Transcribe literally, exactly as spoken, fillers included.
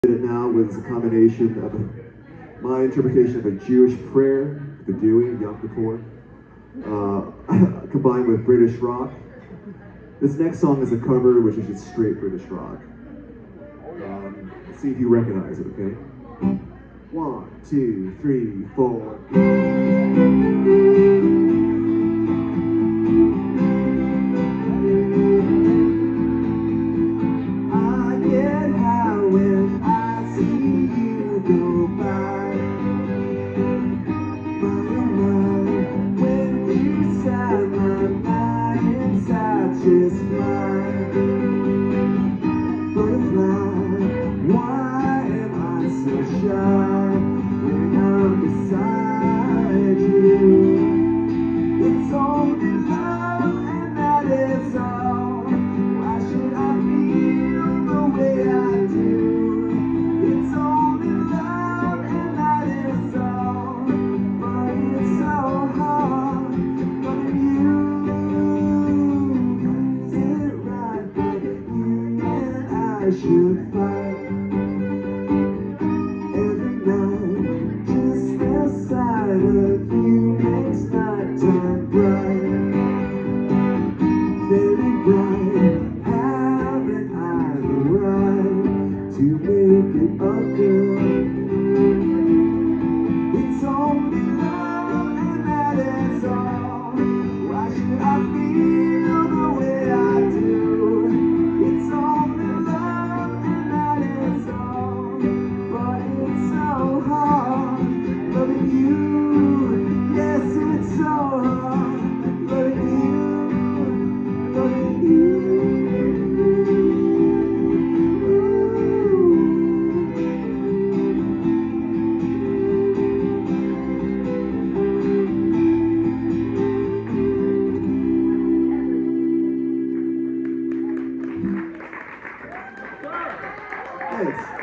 It now was a combination of my interpretation of a Jewish prayer, the Dewey, Yom Kippur, uh, combined with British rock. This next song is a cover, which is just straight British rock. Um, let's see if you recognize it, okay? One, two, three, four. Just fly, butterfly. Why am I so shy when I'm beside you? It's only love, and that is all. Why should I feel the way I do? It's only love, and that is all. But it's so hard loving you. I should fight every night. Just the sight of you makes nighttime bright, very bright. Haven't I the right to make it up, girl? It's only love, and that is all. Why should I feel the way I do? It's only loving you, yes, it's so hard loving you, loving you. Thanks.